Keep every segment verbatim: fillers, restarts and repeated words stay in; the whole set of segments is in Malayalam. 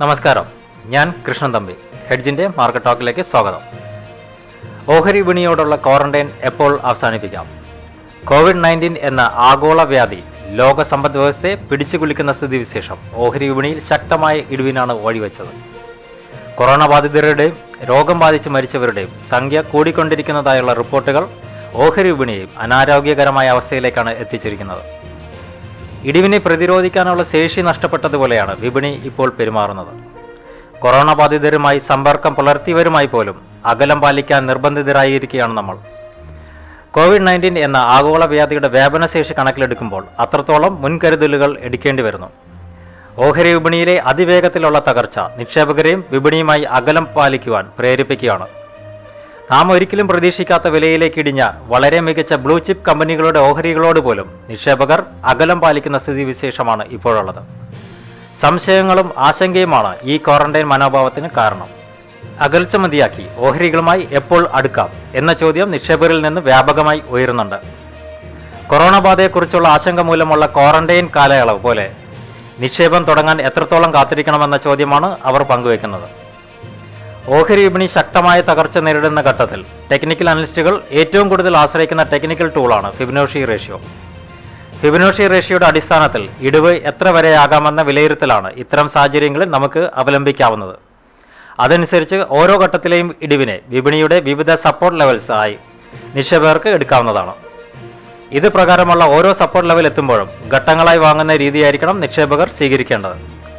നമസ്കാരം, ഞാൻ കൃഷ്ണൻ തമ്പി. ഹെഡ്ജിന്റെ മാർക്കറ്റ് ടോക്കിലേക്ക് സ്വാഗതം. ഓഹരി വിപണിയോടുള്ള ക്വാറന്റൈൻ എപ്പോൾ അവസാനിപ്പിക്കാം? കോവിഡ് നയൻറ്റീൻ എന്ന ആഗോള വ്യാധി ലോക സമ്പദ് വ്യവസ്ഥയെ പിടിച്ചുകുലുക്കുന്ന സ്ഥിതിവിശേഷം ഓഹരി വിപണിയിൽ ശക്തമായ ഇടിവിനാണ് വഴിവെച്ചത്. കൊറോണ ബാധിതരുടെയും രോഗം ബാധിച്ച് മരിച്ചവരുടെയും സംഖ്യ കൂടിക്കൊണ്ടിരിക്കുന്നതായുള്ള റിപ്പോർട്ടുകൾ ഓഹരി വിപണിയെയും അനാരോഗ്യകരമായ അവസ്ഥയിലേക്കാണ് എത്തിച്ചിരിക്കുന്നത്. ഇടിവിനെ പ്രതിരോധിക്കാനുള്ള ശേഷി നഷ്ടപ്പെട്ടതുപോലെയാണ് വിപണി ഇപ്പോൾ പെരുമാറുന്നത്. കൊറോണ ബാധിതരുമായി സമ്പർക്കം പുലർത്തിയവരുമായി പോലും അകലം പാലിക്കാൻ നിർബന്ധിതരായിരിക്കുകയാണ് നമ്മൾ. കോവിഡ് നയൻറ്റീൻ എന്ന ആഗോള വ്യാധിയുടെ വ്യാപനശേഷി കണക്കിലെടുക്കുമ്പോൾ അത്രത്തോളം മുൻകരുതലുകൾ എടുക്കേണ്ടി വരുന്നു. ഓഹരി വിപണിയിലെ അതിവേഗത്തിലുള്ള തകർച്ച നിക്ഷേപകരെയും വിപണിയുമായി അകലം പാലിക്കുവാൻ പ്രേരിപ്പിക്കുകയാണ്. നാം ഒരിക്കലും പ്രതീക്ഷിക്കാത്ത വിലയിലേക്ക് ഇടിഞ്ഞ വളരെ മികച്ച ബ്ലൂ ചിപ്പ് കമ്പനികളുടെ ഓഹരികളോട് പോലും നിക്ഷേപകർ അകലം പാലിക്കുന്ന സ്ഥിതിവിശേഷമാണ് ഇപ്പോഴുള്ളത്. സംശയങ്ങളും ആശങ്കയുമാണ് ഈ ക്വാറന്റൈൻ മനോഭാവത്തിന് കാരണം. അകൽച്ച മതിയാക്കി ഓഹരികളുമായി എപ്പോൾ അടുക്കാം എന്ന ചോദ്യം നിക്ഷേപകരിൽ നിന്ന് വ്യാപകമായി ഉയരുന്നുണ്ട്. കൊറോണ ബാധയെക്കുറിച്ചുള്ള ആശങ്ക മൂലമുള്ള ക്വാറന്റൈൻ കാലയളവ് പോലെ നിക്ഷേപം തുടങ്ങാൻ എത്രത്തോളം കാത്തിരിക്കണമെന്ന ചോദ്യമാണ് അവർ പങ്കുവയ്ക്കുന്നത്. ഓഹരി വിപണി ശക്തമായ തകർച്ച നേരിടുന്ന ഘട്ടത്തിൽ ടെക്നിക്കൽ അനലിസ്റ്റുകൾ ഏറ്റവും കൂടുതൽ ആശ്രയിക്കുന്ന ടെക്നിക്കൽ ടൂളാണ് ഫിബൊനാച്ചി റേഷ്യോ. ഫിബൊനാച്ചി റേഷ്യോയുടെ അടിസ്ഥാനത്തിൽ ഇടിവ് എത്ര വരെയാകാമെന്ന വിലയിരുത്തലാണ് ഇത്തരം സാഹചര്യങ്ങളിൽ നമുക്ക് അവലംബിക്കാവുന്നത്. അതനുസരിച്ച് ഓരോ ഘട്ടത്തിലെയും ഇടിവിനെ വിപണിയുടെ വിവിധ സപ്പോർട്ട് ലെവൽസ് ആയി നിക്ഷേപകർക്ക് എടുക്കാവുന്നതാണ്. ഇത് പ്രകാരമുള്ള ഓരോ സപ്പോർട്ട് ലെവൽ എത്തുമ്പോഴും ഘട്ടങ്ങളായി വാങ്ങുന്ന രീതിയായിരിക്കണം നിക്ഷേപകർ സ്വീകരിക്കേണ്ടത്.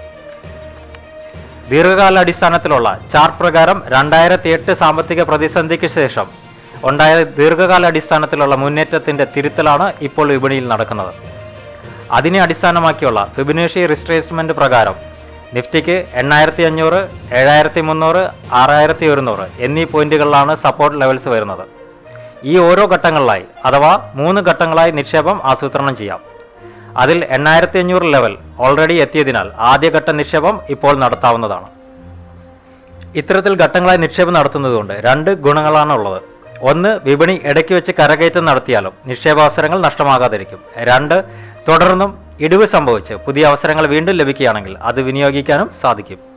ദീർഘകാല അടിസ്ഥാനത്തിലുള്ള ചാർട്ട് പ്രകാരം രണ്ടായിരത്തി എട്ട് സാമ്പത്തിക പ്രതിസന്ധിക്ക് ശേഷം ഉണ്ടായ ദീർഘകാല അടിസ്ഥാനത്തിലുള്ള മുന്നേറ്റത്തിന്റെ തിരുത്തലാണ് ഇപ്പോൾ വിപണിയിൽ നടക്കുന്നത്. അതിനെ അടിസ്ഥാനമാക്കിയുള്ള ഫിബൊനാച്ചി റിട്രേസ്മെന്റ് പ്രകാരം നിഫ്റ്റിക്ക് എണ്ണായിരത്തി അഞ്ഞൂറ് ഏഴായിരത്തി മുന്നൂറ് ആറായിരത്തി ഒരുന്നൂറ് എന്നീ പോയിന്റുകളിലാണ് സപ്പോർട്ട് ലെവൽസ് വരുന്നത്. ഈ ഓരോ ഘട്ടങ്ങളിലായി അഥവാ മൂന്ന് ഘട്ടങ്ങളായി നിക്ഷേപം ആസൂത്രണം ചെയ്യാം. അതിൽ എണ്ണായിരത്തി അഞ്ഞൂറ് ലെവൽ ഓൾറെഡി എത്തിയതിനാൽ ആദ്യഘട്ട നിക്ഷേപം ഇപ്പോൾ നടത്താവുന്നതാണ്. ഇത്തരത്തിൽ ഘട്ടങ്ങളായി നിക്ഷേപം നടത്തുന്നതുകൊണ്ട് രണ്ട് ഗുണങ്ങളാണ് ഉള്ളത്. ഒന്ന്, വിപണി ഇടയ്ക്ക് വെച്ച് കരകയറ്റം നടത്തിയാലും നിക്ഷേപാവസരങ്ങൾ നഷ്ടമാകാതിരിക്കും. രണ്ട്, തുടർന്നും ഇടിവ് സംഭവിച്ച് പുതിയ അവസരങ്ങൾ വീണ്ടും ലഭിക്കുകയാണെങ്കിൽ അത് വിനിയോഗിക്കാനും സാധിക്കും.